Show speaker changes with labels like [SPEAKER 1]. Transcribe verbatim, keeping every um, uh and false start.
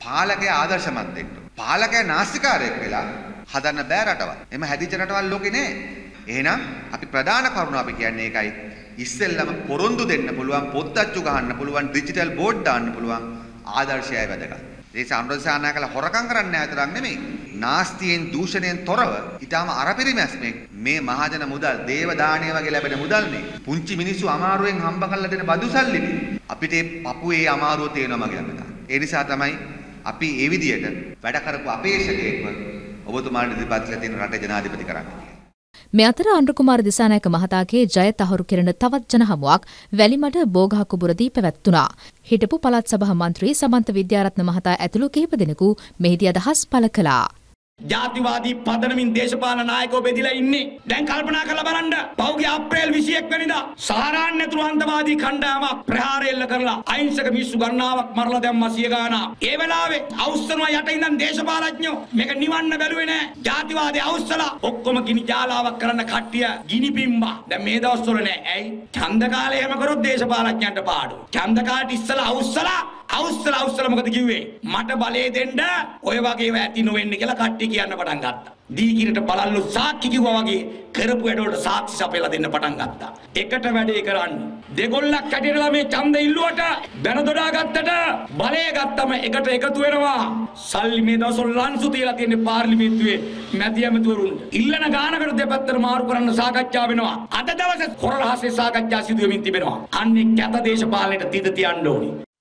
[SPEAKER 1] පාලකයා ආදර්ශමත් වෙන්න. පාලකයා නාස්තිකාරයෙක් වෙලා හදන්න බෑ රටවල්. එම හැදිච්ච රටවල් ලෝකේ නෑ. එහෙනම් අපි ප්‍රධාන කරුණ අපි කියන්නේ ඒකයි. ඉස්සෙල්ලම පොරොන්දු දෙන්න පුළුවන්, පොත් අච්චු ගහන්න පුළුවන්, ඩිජිටල් බෝඩ් දාන්න පුළුවන් ආදර්ශයයි වැදගත්. ඒ සම්රසානා කළ හොරකම් කරන්න ඇතරක් නෙමෙයි. නාස්තියෙන් දූෂණයෙන් තොරව ඊටාම අරපිරිමැස්මේ මේ මහජන මුදල්, දේව දාණය වගේ ලැබෙන මුදල්නේ. පුංචි මිනිස්සු අමාරුවෙන් හම්බ කරලා දෙන බදු සල්ලිනේ. අපිට මේ පපුවේ අමාරුව තේනවා මගේ ළඟට. ඒ නිසා තමයි අපි මේ විදියට වැඩ කරපු අපේක්ෂකයෙක්ව ඔබතුමාට ඉදිරිපත් කළ තියෙන රටේ ජනාධිපති කරන්නේ.
[SPEAKER 2] මේ අතර අනුරකුමාර දිසානායක මහතාගේ ජය තහවුරු කෙරෙන තවත් ජන හමුවක් වැලිමඩ බෝගහකුබුරදී පැවැත්වුණා. හිටපු පළාත් සභා මන්ත්‍රී සමන්ත විද්‍යාරත්න මහතා ඇතුළු කිහිප දෙනෙකු මෙහිදී අදහස් පළ කළා.
[SPEAKER 3] ජාතිවාදී පදනමින් දේශපාලන නායකයෝ බෙදිලා ඉන්නේ. දැන් කල්පනා කරලා බලන්න. පෞගේ අප්‍රේල් විසිඑක වෙනිදා සහරාන් ඇතුළු අන්තවාදී කණ්ඩායමක් ප්‍රහාරය එල්ල කරලා අහිංසක මිනිස්සු ගණනාවක් මරලා දැම්මා සිය ගාණක්. ඒ වෙලාවේ අවුස්සනවා යට ඉඳන් දේශපාලඥයෝ මේක නිවන්න බැලුවේ නෑ. ජාතිවාදී අවුස්සලා ඔක්කොම ගිනි ජාලාවක් කරන්න කට්ටිය ගිනි පිම්බා. දැන් මේ දවස්වල නෑ. ඇයි? ඡන්ද කාලේ එහෙම කරොත් දේශපාලඥයන්ට පාඩු. ඡන්ද කාට ඉස්සලා අවුස්සලා අවුස්සලා අවුස්සලා මොකද කිව්වේ? මට බලය දෙන්න ඔය වගේව ඇති නොවෙන්න කියලා කට්ටිය කියන්න පටන් ගත්තා. දීකිරට බලල්ලු සාක්ෂි කිව්වා වගේ කරපු වැඩවලට සාක්ෂි සපයලා දෙන්න පටන් ගත්තා. එකට වැඩේ කරන්න. දෙගොල්ලක් කැටිරලා මේ ඡන්ද ඉල්ලුවට බැන දොඩා ගත්තට බලය ගත්තම එකට එකතු වෙනවා. සල්ලි මේ දවස්වල ලන්සු තියලා තියෙන පාර්ලිමේන්තුවේ මැති ඇමතිවරුන්ට. ඉල්ලන ගානකට දෙපැත්තට මාරු කරන්න සාකච්ඡා වෙනවා. අද දවසේ කොරළහසේ සාකච්ඡා සිදු වෙමින් තිබෙනවා. අන්නේ කැත දේශපාලනයට තිත තියන්න ඕනේ.